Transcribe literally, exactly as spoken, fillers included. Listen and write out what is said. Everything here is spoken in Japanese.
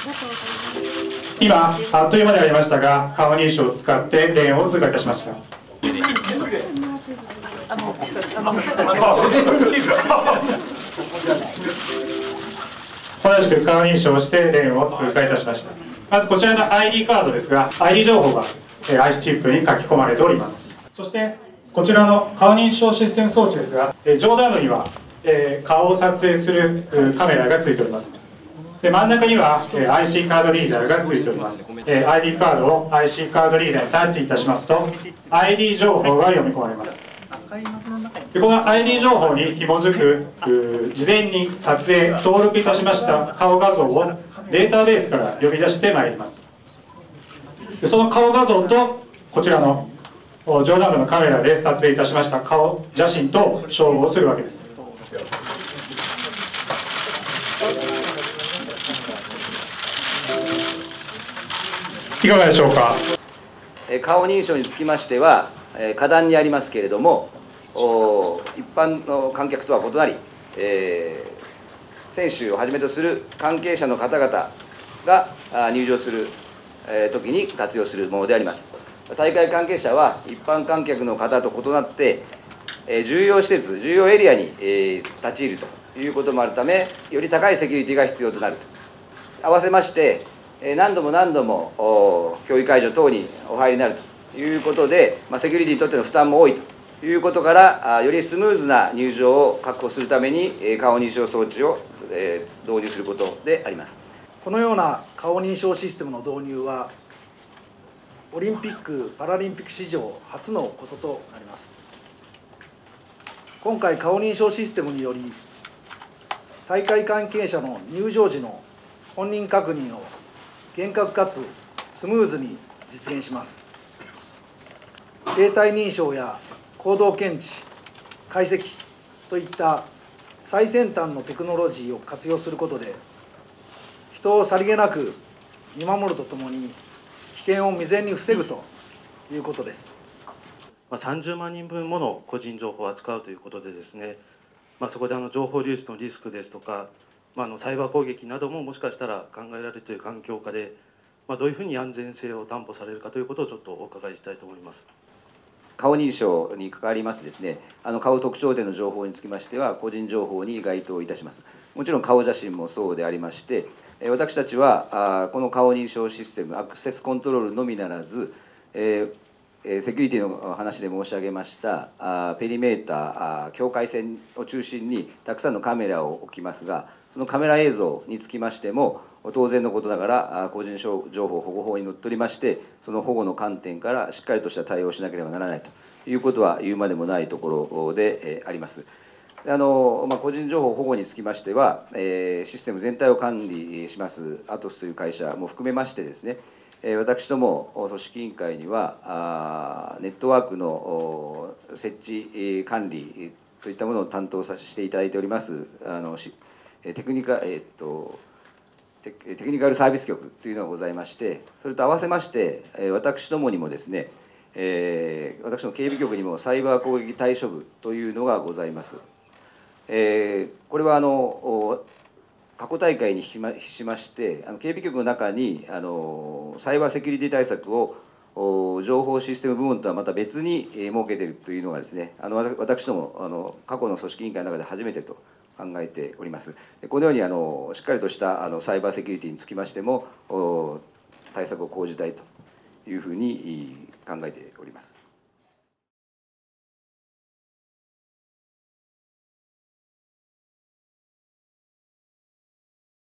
今、あっという間でありましたが、顔認証を使ってレーンを通過いたしました。同じく顔認証をしてレーンを通過いたしました。まずこちらの アイディー カードですが、アイディー 情報が アイシー チップに書き込まれております。そしてこちらの顔認証システム装置ですが、上段部には顔を撮影するカメラがついております。で真ん中には アイシー カードリーダーがついております。アイディー カードを アイシー カードリーダーにタッチいたしますと アイディー 情報が読み込まれます。でこの アイディー 情報に紐づく事前に撮影登録いたしました顔画像をデータベースから呼び出してまいります。でその顔画像とこちらの上段部のカメラで撮影いたしました顔写真と照合するわけです。いかがでしょうか。 顔認証につきましては下段にありますけれども、一般の観客とは異なり、えー、選手をはじめとする関係者の方々が入場する時に活用するものであります。大会関係者は一般観客の方と異なって重要施設、重要エリアに立ち入るということもあるため、より高いセキュリティが必要となると。合わせまして何度も何度も競技会場等にお入りになるということで、セキュリティにとっての負担も多いということから、よりスムーズな入場を確保するために顔認証装置を導入することであります。 このような顔認証システムの導入はオリンピック・パラリンピック史上初のこととなります。今回顔認証システムにより大会関係者の入場時の本人確認を厳格かつスムーズに実現します。生体認証や行動検知、解析といった最先端のテクノロジーを活用することで人をさりげなく見守るとともに危険を未然に防ぐということです。 さんじゅうまんにんぶんもの個人情報を扱うということでですね、まあ、そこであの情報流出のリスクですとか、まあ、あのサイバー攻撃などももしかしたら考えられるという環境下で、まあ、どういうふうに安全性を担保されるかということをちょっとお伺いしたいと思います。 顔認証に関わりますですね、あの顔特徴点の情報につきましては個人情報に該当いたします。もちろん顔写真もそうでありまして、私たちはこの顔認証システムアクセスコントロールのみならず、セキュリティの話で申し上げましたペリメーター境界線を中心にたくさんのカメラを置きますが、そのカメラ映像につきましても当然のことながら個人情報保護法にのっとりまして、その保護の観点からしっかりとした対応をしなければならないということは言うまでもないところであります。あのまあ、個人情報保護につきましては、えー、システム全体を管理しますアトスという会社も含めましてですね、私ども組織委員会にはネットワークの設置管理といったものを担当させていただいておりますあのテクニカ、えっと、テクニカルサービス局というのがございまして、それと合わせまして私どもにもですね、えー、私の警備局にもサイバー攻撃対処部というのがございます。えー、これはあの過去大会にしましてあの警備局の中にあのサイバーセキュリティ対策を情報システム部門とはまた別に設けているというのがですね、あの私どもあの過去の組織委員会の中で初めてと考えております。このようにあのしっかりとしたあのサイバーセキュリティにつきましても対策を講じたいというふうに考えております。